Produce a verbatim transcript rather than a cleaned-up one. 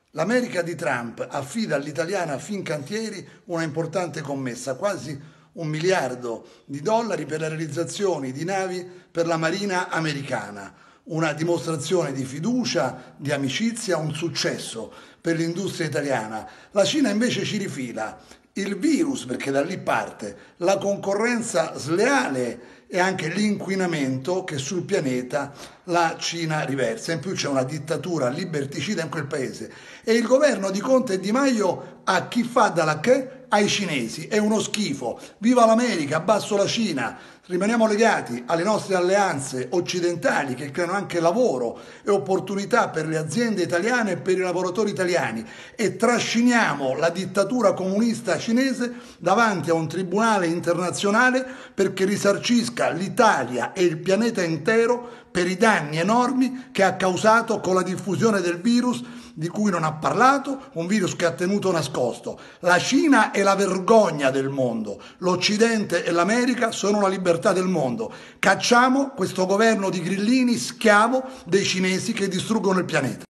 L'America di Trump affida all'italiana Fincantieri una importante commessa, quasi un miliardo di dollari per la realizzazione di navi per la Marina americana. Una dimostrazione di fiducia, di amicizia, un successo per l'industria italiana. La Cina invece ci rifila il virus, perché da lì parte la concorrenza sleale e anche l'inquinamento che sul pianeta la Cina riversa. In più c'è una dittatura liberticida in quel paese e il governo di Conte e Di Maio a chi fa da lacchè? Ai cinesi. È uno schifo. Viva l'America, abbasso la Cina. Rimaniamo legati alle nostre alleanze occidentali che creano anche lavoro e opportunità per le aziende italiane e per i lavoratori italiani e trasciniamo la dittatura comunista cinese davanti a un tribunale internazionale perché risarcisca l'Italia e il pianeta intero per i danni enormi che ha causato con la diffusione del virus di cui non ha parlato, un virus che ha tenuto nascosto. La Cina è la vergogna del mondo, l'Occidente e l'America sono la libertà del mondo. Cacciamo questo governo di grillini schiavo dei cinesi che distruggono il pianeta.